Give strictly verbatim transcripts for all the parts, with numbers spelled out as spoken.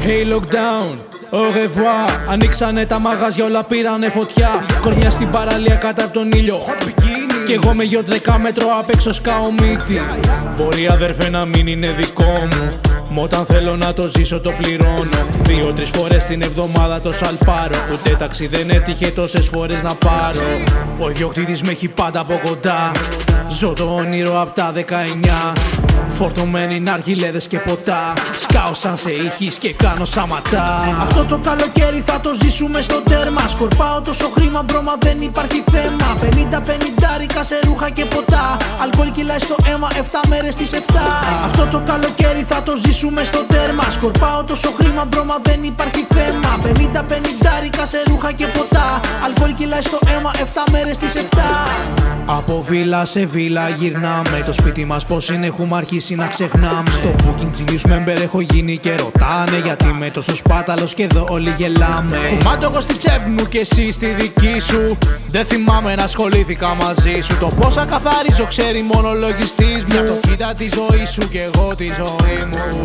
Hey lockdown, au revoir. Ανοίξανε τα μαγαζιά, όλα πήρανε φωτιά. Κορμιά στην παραλία κάτω από τον ήλιο. Κι εγώ με γιο δέκα μέτρο απ' έξω σκάω μύτη. Μπορεί αδερφέ να μην είναι δικό μου, μ' όταν θέλω να το ζήσω το πληρώνω. Δύο-τρεις φορές την εβδομάδα το σαλπάρω. Ούτε ταξί δεν έτυχε τόσες φορές να πάρω. Ο ιδιοκτήτης με έχει πάντα από κοντά. Ζω το όνειρο απ' τα δεκαεννιά. Φορτωμένοι ναργιλέδες και ποτά. Σκάω σαν σε ήχης και κάνω σαματά. Αυτό το καλοκαίρι θα το ζήσουμε στο τέρμα. Σκορπάω τόσο χρήμα μπρο, μα δεν υπάρχει θέμα. Πενήντα πενηντάρικα σε ρούχα και ποτά. Αλκοόλ κυλάει στο αίμα εφτά μέρες στις εφτά. Αυτό το καλοκαίρι θα το ζήσουμε στο τέρμα. Σκορπάω τόσο χρήμα μπρο, μα δεν υπάρχει θέμα. Πενήντα πενηντάρικα σε ρούχα και ποτά. Αλκοόλ κυλάει στο αίμα εφτά μέρες στις εφτά. Από βίλα σε βίλα γυρνάμε. Το σπίτι μας πως είναι, έχουμε αρχίσει να ξεχνάμε. Στο booking genius member έχω γίνει και ρωτάνε γιατί είμαι τόσο σπάταλος και εδώ όλοι γελάμε. Κουμάντο εγώ στη τσέπη μου και εσύ στη δική σου. Δεν θυμάμαι να ασχολήθηκα μαζί σου. Το πόσα καθαρίζω ξέρει μόνο ο λογιστής μου. Το κοίτα τη ζωή σου και εγώ τη ζωή μου.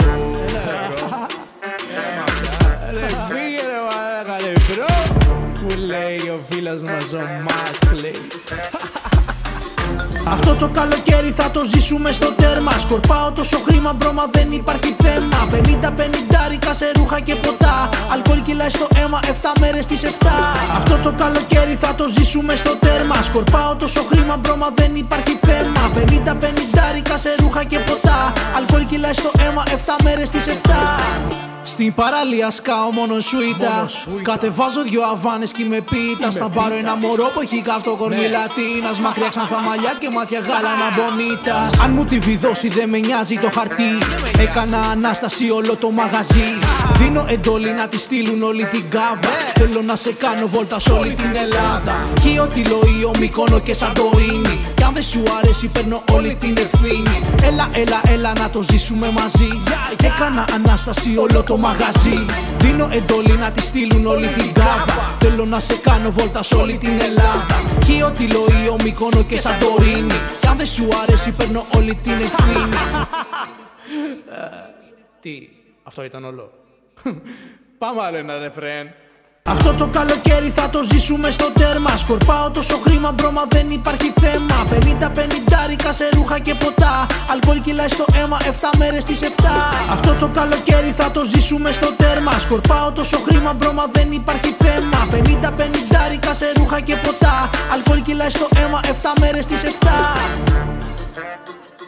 Ρε φύγε ρε μαλάκα ρε μπρο. Που λέει ο φίλος μας ο Ματ λέει. Αυτό το καλοκαίρι θα το ζήσουμε στο τέρμα. Σκορπάω τόσο χρήμα μπρο, μα δεν υπάρχει θέμα. Πενήντα πενηντάρικα σε ρούχα και ποτά. Αλκοόλ κυλάει στο αίμα εφτά μέρες στις εφτά. Αυτό το καλοκαίρι θα το ζήσουμε στο τέρμα. Σκορπάω τόσο χρήμα μπρο, μα δεν υπάρχει θέμα. Πενήντα πενηντάρικα σε ρούχα και ποτά. Αλκοόλ κυλάει στο αίμα εφτά μέρες στις εφτά. Στην παραλία σκάω μόνο σουίτα. Κατεβάζω δυο αβάνες κι με πίτα. Θα πάρω ένα μωρό που έχει καυτό κορμί Λατίνας. Μακριά ξανθά μαλλιά και μάτια γάλανα μπονίτα. Αν μου τη βιδώσει δεν με νοιάζει το χαρτί. Έκανα ανάσταση όλο το μαγαζί. Δίνω εντολή να τη στείλουν όλη την κάβα. Θέλω να σε κάνω βόλτα σ' όλη την Ελλάδα. Χίο, Τιλοείο, Μύκονο και Σαντορίνη. Κι αν δεν σου αρέσει παίρνω όλη την ευθύνη. Έλα, έλα, έλα να το ζήσουμε μαζί. Έκανα ανάσταση όλο το μαγαζί. Δίνω εντολή να τη στείλουν όλη την κάβα. Θέλω να σε κάνω βόλτα σ' όλη την Ελλάδα. Χίο, Τιλοείο, Μύκονο και Σαντορίνη. Κι αν δεν σου αρέσει παίρνω όλη την ευθύνη. Τι, αυτό ήταν όλο. Πάμε άλλο ένα ρεφρέν. Αυτό το καλοκαίρι θα το ζήσουμε στο τέρμα. Σκορπάω τόσο χρήμα μπρο, μα δεν υπάρχει θέμα. Πενήντα πενηντάρικα σε ρούχα και ποτά. Αλκοόλ κυλάει στο αίμα εφτά μέρες στις εφτά. Αυτό το καλοκαίρι θα το ζήσουμε στο τέρμα. Σκορπάω τόσο χρήμα μπρο, μα δεν υπάρχει θέμα. Πενήντα πενηντάρικα σε ρούχα και ποτά. Αλκοόλ κυλάει στο αίμα εφτά μέρες στις εφτά.